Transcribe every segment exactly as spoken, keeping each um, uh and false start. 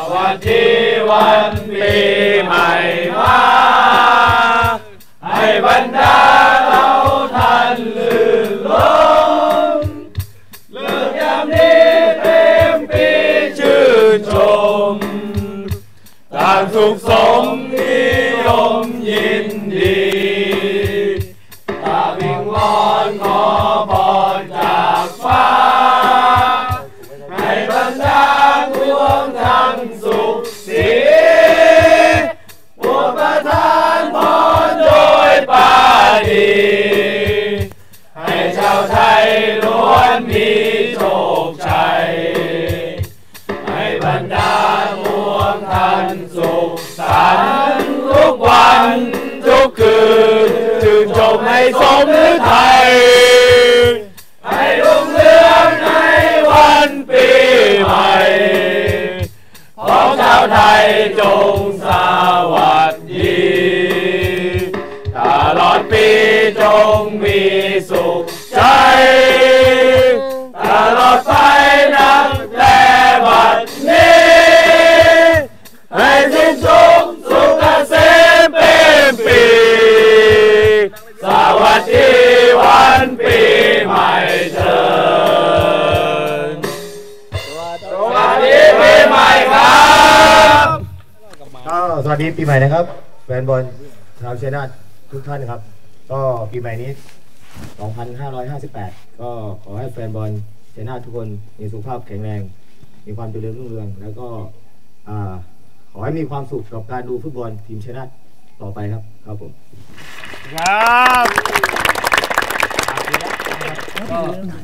วัสดีวันปีใหม่มาให้บรรดาเราท่านลื่นลมเลิกยามนี้เต็มปีชื่นชมต่างสุขสมนิยมยินดีตาวิงวอนขอพรจากฟ้าให้บรรดาดวงทั้งสุขสีโปรดประทานพรโดยปาณีให้ชาวไทยล้วนมีโชคชัยให้บรรดาดวงท่านสุขสันต์ทุกวันทุกคืนชื่นชมให้สมฤทัยให้รุ่งเรืองในวันปีใหม่ของชาวไทยจงสวัสดีตลอดปีจงมีสุขใจตลอดไปนับแต่บัดนี้ให้สิ้นสุขสุขเกษมเป็นปีสวัสดีวันปีใหม่เถิดสวัสดีปีใหม่ครับก็สวัสดีปีใหม่นะครับแฟนบอลชาวชัยนาททุกท่านครับก็ปีใหม่นี้สองพันห้าร้อยห้าสิบแปดก็ขอให้แฟนบอลชัยนาททุกคนมีสุขภาพแข็งแรงมีความเจริญรุ่งเรืองแล้วก็ขอให้มีความสุขกับการดูฟุตบอลทีมชัยนาทต่อไปครับครับผมครับก็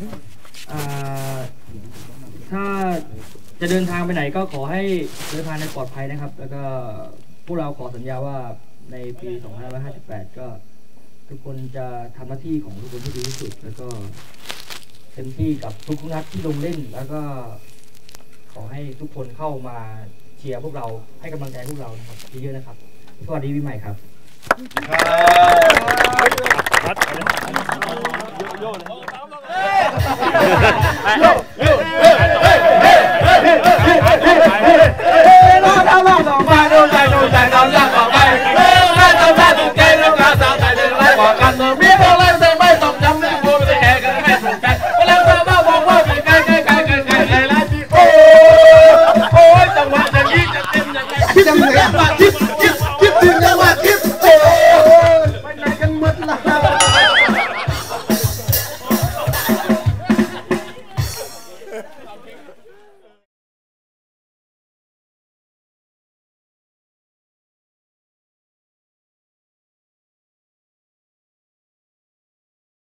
ถ้าจะเดินทางไปไหนก็ขอให้เดินทางในปลอดภัยนะครับแล้วก็พวกเราขอสัญญาว่าในปีสองพันห้าร้อยห้าสิบแปดก็ทุกคนจะทำหน้าที่ของทุกคนที่ดีที่สุดแล้วก็เต็มที่กับทุกนัดที่ลงเล่นแล้วก็ขอให้ทุกคนเข้ามาเชียร์พวกเราให้กำลังใจพวกเรานะครับเยอะๆนะครับสวัสดีปีใหม่ครับจังเลย